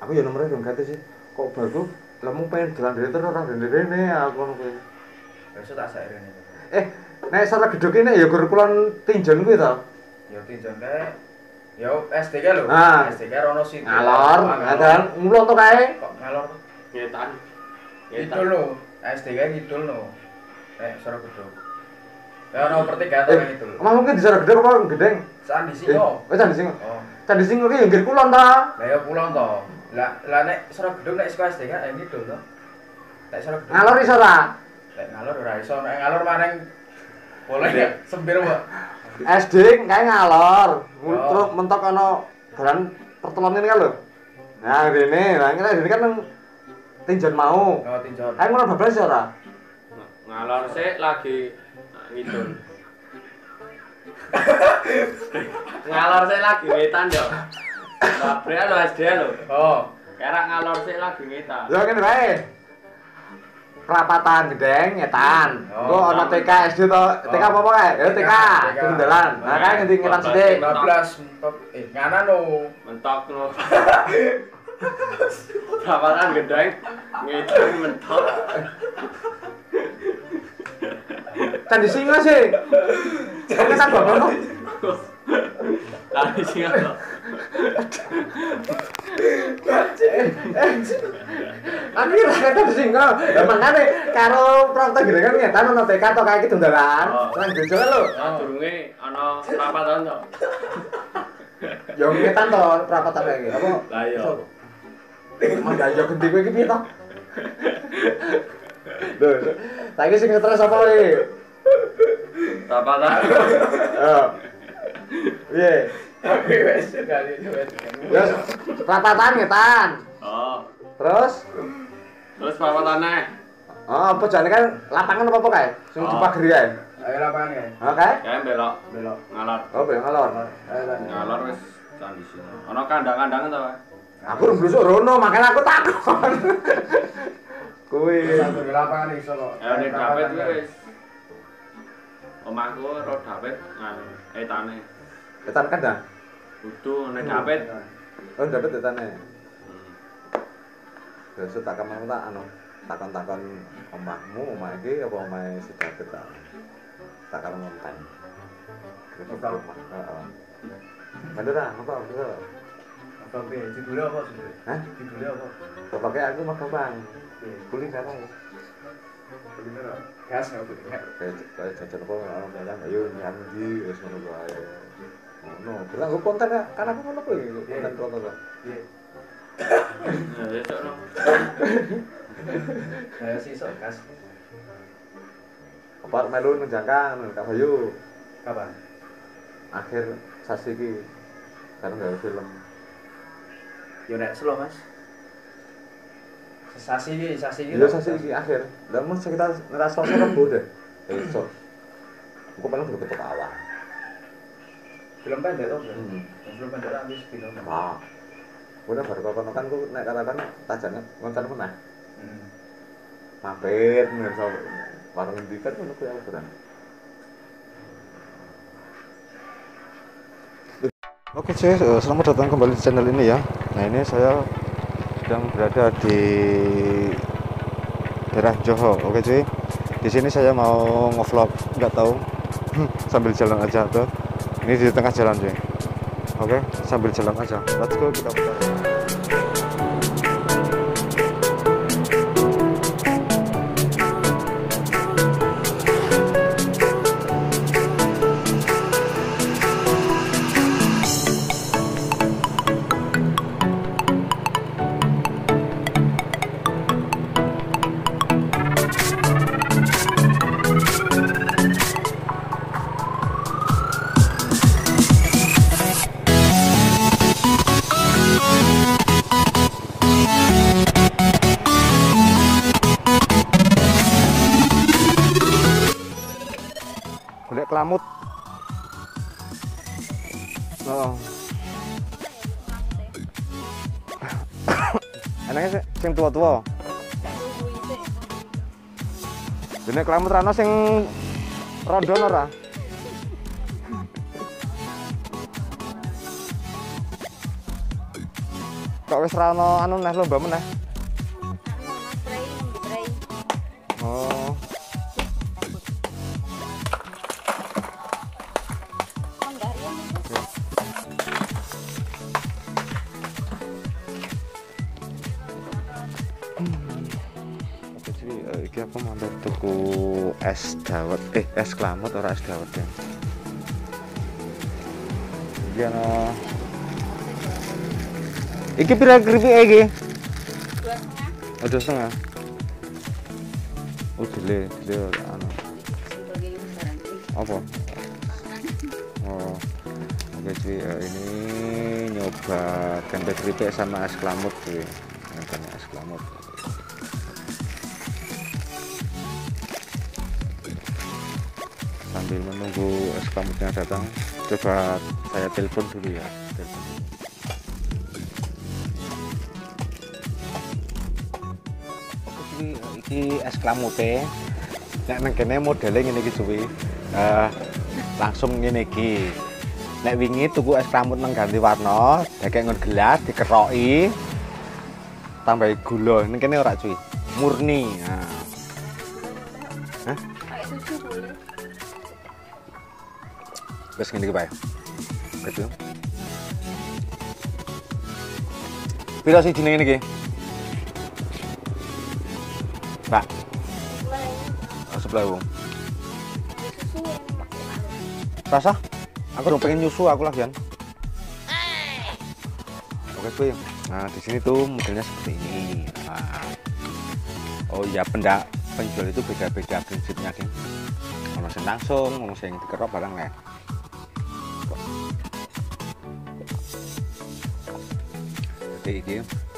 Aku ya nomornya belum ganti sih. Kok baru lemu pengen jalan dari terus orang dari rene aku ngono kuwi. Besok tak sairene. Nek salah gedhok ini ya gur kulon tinjon kuwi to. Ya tinjon kae. Ya SDK lho. Ah. SDK rono situ. Ngalor, ngadan mulon to kae. Kok ngalor? Ngetan. Ngidul lho. SDK ngidul lho. Nek Sora Gedhok. Ya ono pertigaan to itu. Emang mungkin di Sora Gedhok apa gedeng? Candi Singo. Candi Singo. Oh. Candi Singo ki ya nggih kulon ta. Lah ya pulang to. Lah nek Sora Gedhok nek sekolah SDK ngidul to. Nek Sora Gedhok. Ngalor iso ta? Nek ngalor ora iso, nek ngalor maring boleh ya sembir Pak. SD kae ngalor. Terus mentok ana jalan pertemuan ini kan lho. Nah, rene, lah ini kan nang tinjon mau. Oh, tinjon. Kae ngono bablas ya ora? Ngalor sik lagi ngidul. Ngalor sik lagi ngetan yo. Babre lo SD lo. Oh, Kerak ngalor sik lagi ngetan. Ya ngene wae. Perapatan gedeng nyetan. Engko ana TK SD to. TK apa kae? Ya TK, ketinggalan. Nah, kae ngendi ngetan sithik. 15 mentok nganan no. Mentok lo. Perapatan gedeng ngetan mentok. Candi Singo sih. Candi Singo kok. Candi Singo. Aku kira Candi Singo. Lah mangane karo Prapta Gedengan ngetan ono TK to kae iki dondalan. Nang Jojo lho. Durunge ana perapatan to. Ya ngetan to perapatan kae iki. Apa? Lah iya. Mangga yo genti kowe iki piye to? Lho, saiki sing stres apa kowe? Perapatan. Heeh. Piye? Tapi wes kali wes. Ya, perapatan ngetan. Oh. Terus Perapatane. oh, apa jane kan lapangan apa kae? Sing dipageri kae. Ayo lapangan ya. Oke. Kae belok Belok. ngalor. Oh, belok ngalor. Ngalor wis Candi Singo. Ana kandang-kandangan to, Pak? Aku urung blusuk rono, makanya aku takon. Kuwi. Satu di lapangan iso kok. Ya nek dapet kuwi wis. Omahku ro dapet nganu etane. Etan kandang. Kudu nek dapet. Oh, dapet etane. Terus tak kemana tak anu takon-takon omahmu, omah iki apa omahe si David ta. Tak karo ngonten. Betul. Heeh. Bener ah, apa? Apa piye? Judulnya apa judulnya? Hah? Judulnya apa? Pakai aku mah gampang. Kuliner ae. Kuliner. Gas enggak kuliner. Kayak jajan apa orang jalan ayo nyang ndi wis ngono wae. Ngono, kira aku konten kan aku ngono kuwi konten foto. Iya. Nah, besok no. Saya sih sok gas. Apa melu nang Jangkang, Kak Bayu. Kapan? Akhir sasi iki karena gawe film. Yo nek slow Mas. Sasi iki. Iya sasi iki akhir. Lah mun sekitar ngerasa Rebo deh. Besok. Aku paling udah ketok awal. Film pendek toh. Film pendek habis film. Wah. Udah baru kono kan ku nek katakan tajane ngonten meneh. Mampir ngerso warung endi kan ngono kuwi aku Oke cuy, selamat datang kembali di channel ini ya. Nah ini saya sedang berada di daerah Johor. Oke cuy, di sini saya mau ngevlog, nggak tahu sambil jalan aja tuh. Ini di tengah jalan cuy. Oke, sambil jalan aja. Let's go kita putar. Golek kelamut. Oh. Enaknya sing tua-tua. Golek kelamut rano sing rondo ora? Kok kok wis ra ono anu neh lomba meneh. Oh. Iki aku mau tuku es dawet, es klamut ora es dawet ya. Iki ana. Iki pira keripik iki? 2,5. Oh, 2,5. Oh, dile anu. Apa? Oh. Oke, cuy, ini nyoba tempe keripik sama es klamut cuy. Ini es klamut. Sambil menunggu es klamutnya datang, coba saya telepon dulu ya. Iki es klamute. Nek nang kene modele ngene iki cuy. Langsung ngene iki. Nek wingi tuku es klamut nang ganti warna, dikek ngon gelas dikeroki. Tambahi gula. Nang kene ora cuy. Murni. Nah. Hah? Kayak susu boleh. Wes ngene iki bae. Gitu. Pira sih jenenge iki? Pak. Sebelah. Rasa? Aku udah pengen nyusu aku lagian. Oke cuy. Nah di sini tuh modelnya seperti ini. Nah. Oh iya penjual itu beda-beda prinsipnya kan. Ono sing langsung, ono sing dikerok barang lah. Jadi ini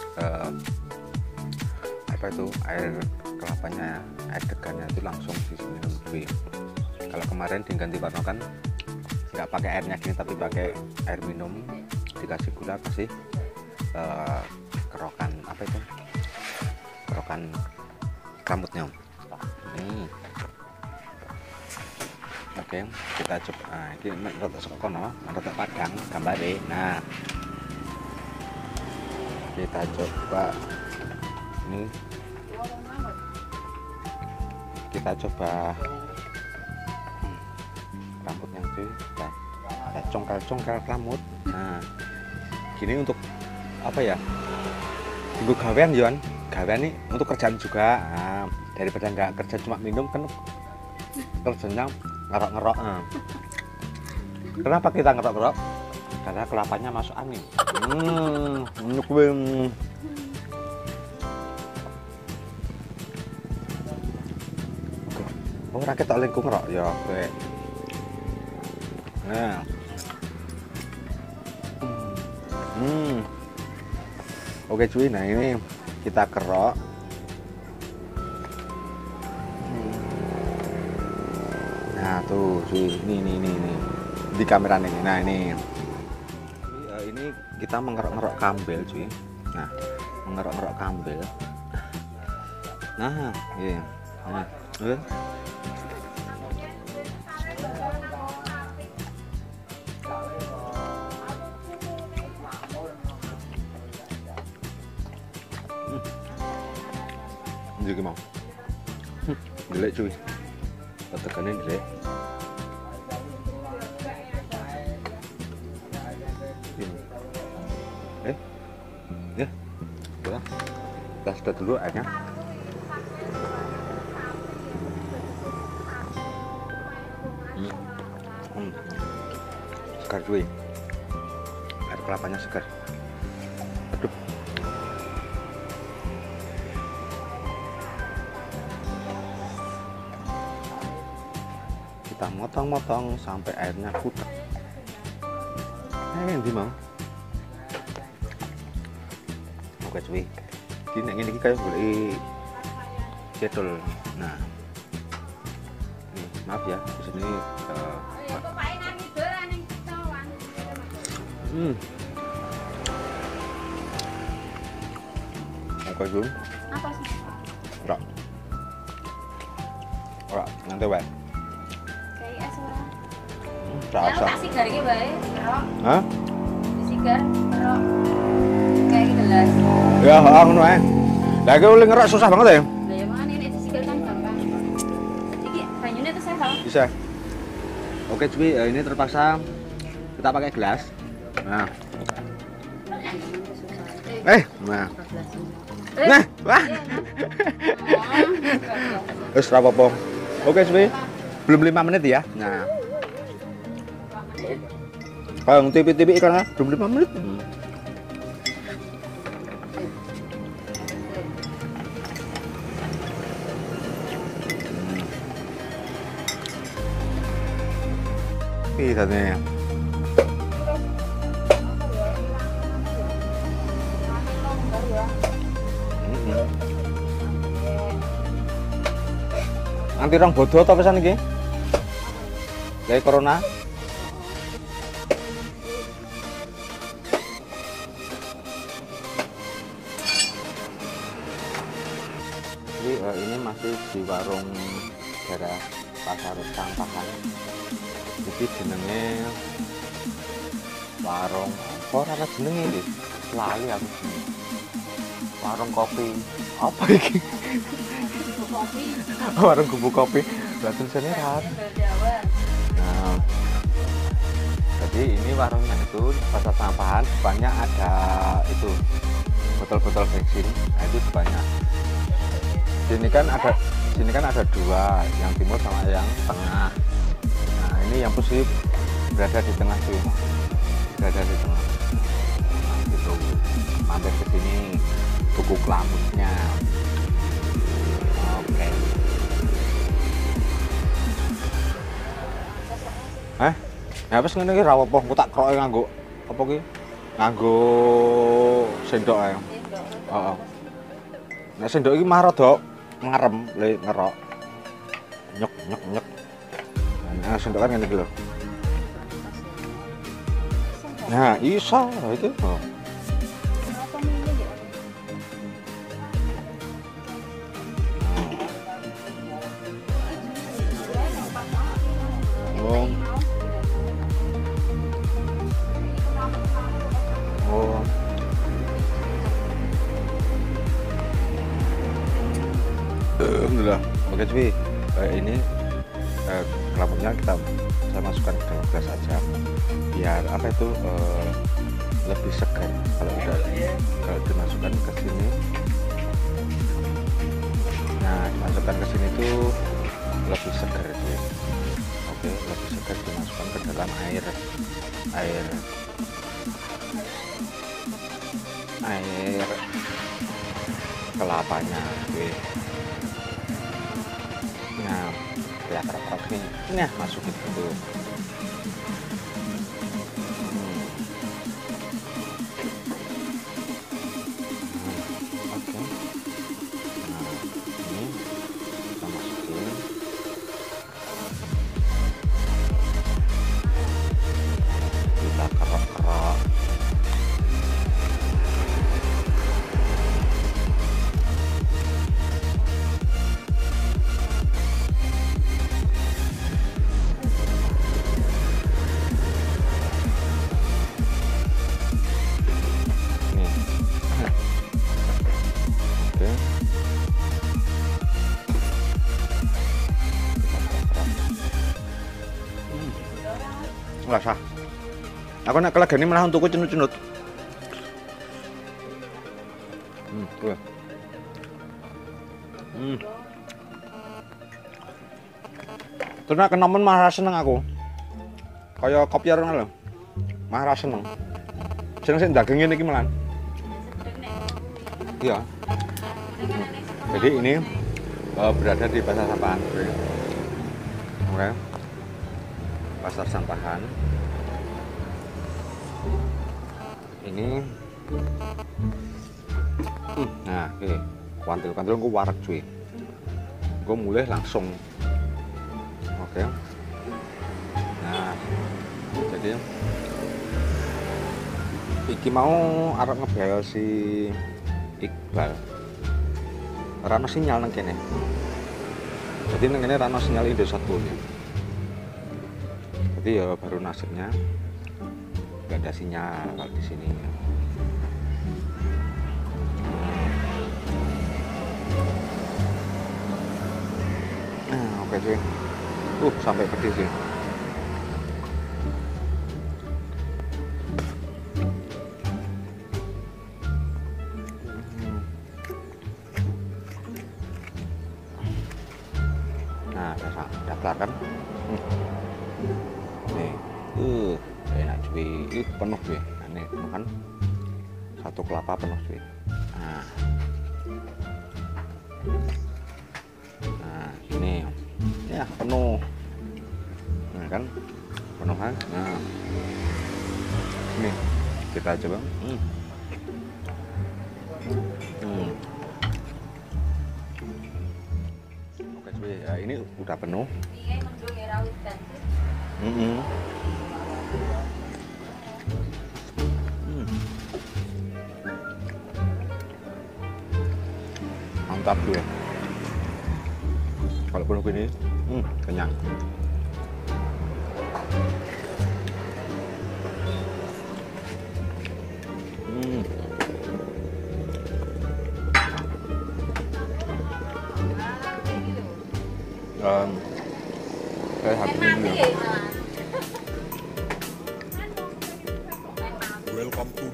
apa itu air kelapanya, air degannya itu langsung diminum cuy. Kalau kemarin diganti warna kan nggak pakai airnya gini tapi pakai air minum, dikasih gula, kasih kerokan apa itu, kerokan rambutnya. Oke, kita coba. Nah, ini rada sekono, rada padang gambare. Nah, kita coba ini. Kita coba rambutnya cuy, ada congkel-congkel rambut. Nah, gini untuk apa ya? Tunggu gawean Yon, gawean nih untuk kerjaan juga. Nah, daripada nggak kerja cuma minum kan kerjanya ngerok-ngerok. Kenapa kita ngerok-ngerok? Karena kelapanya masuk angin. Nyukuin. Oh, rakyat tak lengkung ngerok ya, oke. Nah. Oke cuy, nah ini kita kerok. Nah tuh cuy, ini di kamera ini. Nah ini kita mengerok-ngerok kambel cuy. Nah mengerok-ngerok kambel. Nah iya, nah, jadi mau jelek cuy, tekannya jelek. Ya udah, kita sedot dulu airnya. Segar cuy, air kelapanya segar. Aduh. Kita motong-motong sampai airnya putar. Yang di mau. Oke cuy, ini kayak boleh cedol. Nah, ini, maaf ya di sini. Oke cuy. Apa sih? Ora, nanti wae. Kayak es ora. Rasa. Tak sigar iki bae, kerok. Hah? Sigar, kerok. Kayak gitu lah. gelas. Ya, ngono ae. Lah iki oleh ngerok susah banget ya. Lah ya makane nek disikil kan gampang. Iki banyune tuh saya. Bisa. Oke, cuy, ini terpaksa kita pakai gelas. Nah. Nah. Nah, wah. Wis ra apa-apa. Oke, cuy. Belum 5 menit ya. Nah. Kalau TV-TV iklannya belum 5 menit. Iya nih. Anti orang bodoh apa pesan iki? Dari corona. Jadi ini masih di warung daerah Pasar Sampahan. Jadi jenenge warung apa ora jenenge iki? Lali aku. Warung kopi. Apa iki? Kopi. Warung gubuk kopi. Lah tulisannya kan. Nah. Jadi ini warungnya itu Pasar Sampahan, depannya ada itu botol-botol bensin. Nah, itu depannya. Sini kan ada dua, yang timur sama yang tengah. Nah, ini yang posisi berada di tengah tuh. Berada di tengah. Nah, gitu. Mampir ke sini tuku kelamutnya. Oke. Ya wis ngene iki ra apa-apa, engko tak kroke nganggo apa ki? Nganggo sendok ae. Heeh. Nek sendok iki mah rada ngarem le ngerok. Nyek nyek nyek. Nah, sendok kan ngene iki lho. Nah, iso itu. Oh. Oh. Alhamdulillah. Oke cuy, ini kelamutnya saya masukkan ke dalam gelas aja biar apa itu lebih segar kalau dimasukkan ke sini. Nah, dimasukkan ke sini tuh lebih segar cuy. Oke, lebih segar dimasukkan ke dalam air kelapanya cuy. Nah, ya kerok nih. Nah, masukin dulu. Oke. Nah, ini kita masukin. Kita kerok-kerok. Nggak sah. Aku nak kelegane malah untukku cenut-cenut. Tuh. Terus nak kenamen malah seneng aku. Kayak kopiar ngono lho. Malah seneng. Seneng sing daging ngene iki malah. Iya. Jadi ini berada di Pasar Sampahan. Oke. Pasar Sampahan. Ini nah, oke. Kantil-kantil gue warak cuy. Gue mulai langsung. Oke. Nah, jadi iki mau arep ngebayar si Iqbal. Rano sinyal nang kene. Jadi nang kene rano sinyal Indosat punya. Jadi ya baru nasibnya nggak ada sinyal kalau di sini. Oke cuy. Sampai pedih sih. Nah, udah kelar kan? Nih, enak cuy. Penuh cuy. Nah, nih makan satu kelapa penuh cuy. Nah, ini ya penuh. Nah kan, penuh kan? Nah, ini kita coba. Oke cuy, ya ini udah penuh. Mantap tuh. Kalau penuh gini, kenyang. Saya habis ini. Welcome to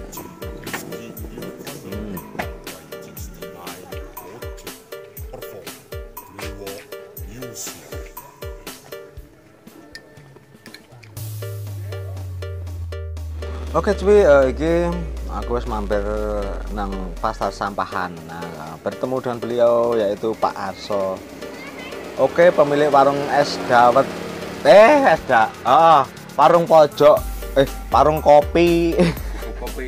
Oke cuy, iki aku wis mampir nang pasar sampahan. Nah, bertemu dengan beliau yaitu Pak Arso. Oke, pemilik warung es dawet. Warung pojok. Warung kopi. Kopi.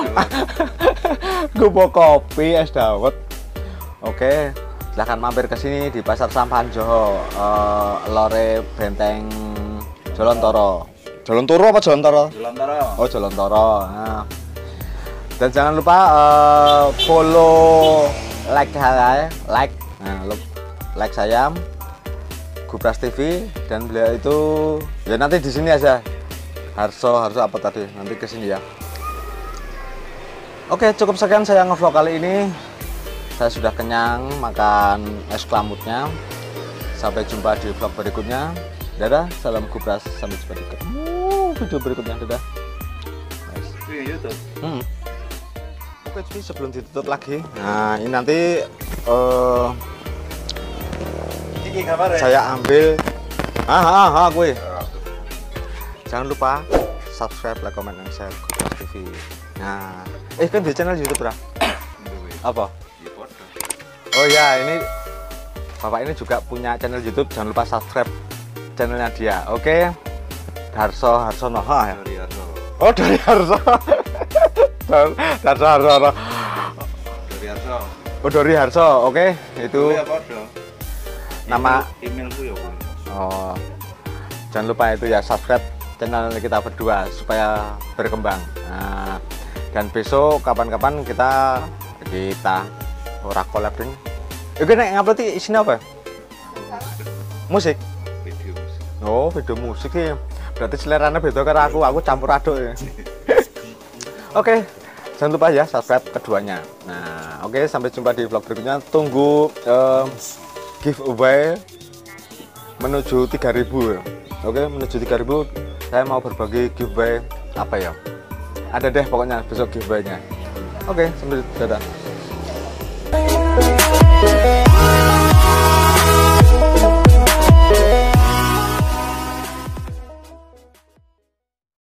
Gubuk kopi es dawet. Oke, silahkan mampir ke sini di pasar sampahan Joho, lore Benteng Jolontoro. Jolontoro apa Jolontoro? Jolontoro. Oh, Jolontoro. Nah. Dan jangan lupa follow, like saya, Gubras TV, dan beliau itu ya nanti di sini aja. Harso apa tadi? Nanti ke sini ya. Oke, cukup sekian saya ngevlog kali ini. Saya sudah kenyang makan es klamutnya. Sampai jumpa di vlog berikutnya. Dadah, salam Gubras, sampai jumpa di video berikutnya. Dadah. YouTube. Oke cuy, sebelum ditutup lagi, nah ini nanti saya ambil gue. Jangan lupa subscribe, like, comment, dan share Gubras TV. Nah, kan di channel YouTube berapa? Apa? Oh ya, ini Bapak ini juga punya channel YouTube. Jangan lupa subscribe channelnya dia. Oke. Darso Noha ya. Oh, dari Harso. Darso. Oh, dari Harso. Oke, itu nama emailku ya. Oh. Jangan lupa itu ya, subscribe channel kita berdua supaya berkembang. Nah, dan besok kapan-kapan kita ora collab ding. Iku nek ngupload isinya apa? Musik. Video musik. Oh, video musik sih. Berarti seleranya beda karo aku campur aduk ya. Oke, jangan lupa ya subscribe keduanya. Nah, oke, sampai jumpa di vlog berikutnya. Tunggu giveaway menuju 3.000. Oke, menuju 3.000 saya mau berbagi giveaway apa ya? Ada deh pokoknya besok giveaway-nya. Oke, sampai dadah.